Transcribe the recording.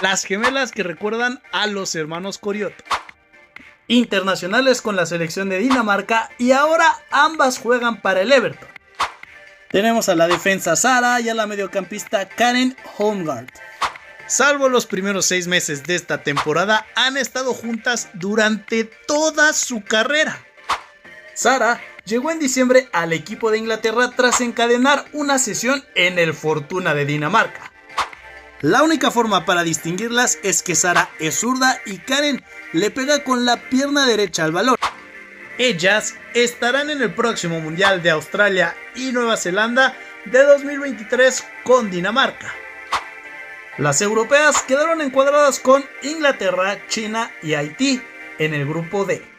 las gemelas que recuerdan a los hermanos Corioto. Internacionales con la selección de Dinamarca y ahora ambas juegan para el Everton. Tenemos a la defensa Sara y a la mediocampista Karen Holmgaard. Salvo los primeros 6 meses de esta temporada, han estado juntas durante toda su carrera. Sara llegó en diciembre al equipo de Inglaterra tras encadenar una cesión en el Fortuna de Dinamarca. La única forma para distinguirlas es que Sara es zurda y Karen le pega con la pierna derecha al balón. Ellas estarán en el próximo Mundial de Australia y Nueva Zelanda de 2023 con Dinamarca. Las europeas quedaron encuadradas con Inglaterra, China y Haití en el grupo D.